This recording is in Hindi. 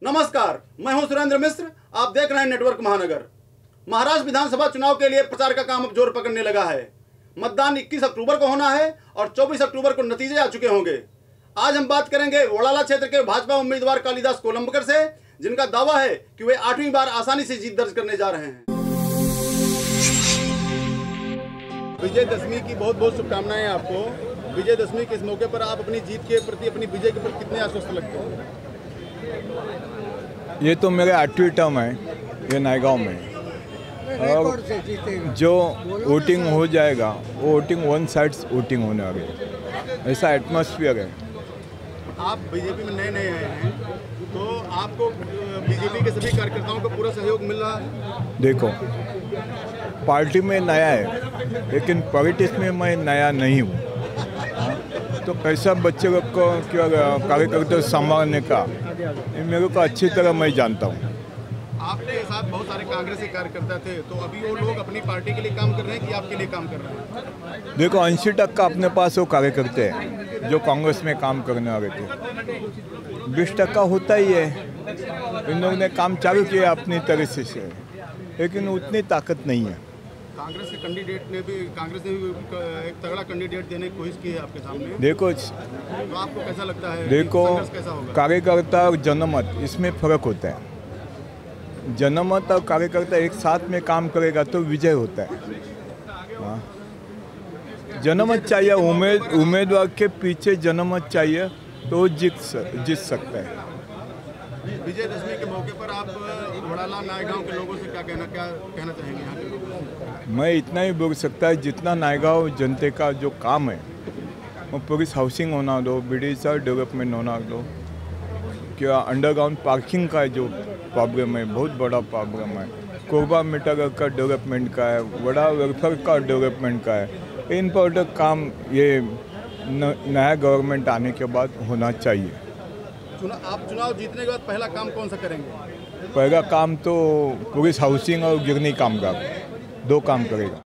नमस्कार, मैं हूं सुरेंद्र मिश्र। आप देख रहे हैं नेटवर्क महानगर। महाराष्ट्र विधानसभा चुनाव के लिए प्रचार का काम अब जोर पकड़ने लगा है। मतदान 21 अक्टूबर को होना है और 24 अक्टूबर को नतीजे आ चुके होंगे। आज हम बात करेंगे वडाला क्षेत्र के भाजपा उम्मीदवार कालिदास कोलंबकर से, जिनका दावा है कि वे 8वीं बार आसानी से जीत दर्ज करने जा रहे हैं। विजयदशमी की बहुत बहुत शुभकामनाएं आपको। विजयदशमी के इस मौके पर आप अपनी जीत के प्रति, अपनी विजय के प्रति कितने आश्वस्त लगते हैं? ये तो मेरे 8वीं टर्म है ये नायगांव में, और जो वोटिंग हो जाएगा वो वोटिंग वन साइड वोटिंग होने वाली है, ऐसा एटमॉस्फेयर है। आप बीजेपी में नए आए हैं, तो आपको बीजेपी के सभी कार्यकर्ताओं को पूरा सहयोग मिल रहा है? देखो, पार्टी में नया है लेकिन पॉलिटिक्स में मैं नया नहीं हूँ। तो कैसा बच्चे को क्या कार्यकर्ता संभालने का ये मेरे को अच्छी तरह मैं जानता हूँ। आपके साथ बहुत सारे कांग्रेसी कार्यकर्ता थे, तो अभी वो लोग अपनी पार्टी के लिए काम कर रहे हैं कि आपके लिए काम कर रहे हैं? देखो, 80% अपने पास वो कार्यकर्ते हैं जो कांग्रेस में काम करने वाले थे। 20% होता ही है। इन लोगों ने काम चालू किया अपनी तरह से, लेकिन उतनी ताकत नहीं है। कांग्रेस ने भी एक तगड़ा कैंडिडेट देने की कोशिश की है आपके सामने। देखो, तो आपको कैसा लगता है? देखो, कैसा होगा? कार्यकर्ता और जनमत इसमें फर्क होता है। जनमत और कार्यकर्ता एक साथ में काम करेगा तो विजय होता है। हाँ, जनमत चाहिए, उम्मीदवार के पीछे जनमत चाहिए तो जीत सकता है। विजयदशमी के मौके पर आप वडाला नायगांव के लोगों से क्या कहना चाहेंगे यहाँ के लोगों से? मैं इतना ही बोल सकता है, जितना नायगांव जनते का जो काम है वो पुलिस हाउसिंग होना दो, बीडीसा डेवलपमेंट होना दो, क्या अंडरग्राउंड पार्किंग का जो प्रॉब्लम है बहुत बड़ा प्रॉब्लम है, कोरबा मीटर का डेवलपमेंट का है, बड़ा वेलफेयर का डेवलपमेंट का है। इन पर काम ये नया गवर्नमेंट आने के बाद होना चाहिए। आप चुनाव जीतने के बाद पहला काम कौन सा करेंगे? पहला काम तो पुलिस हाउसिंग और गिरनी कामगार 2 काम करेगा।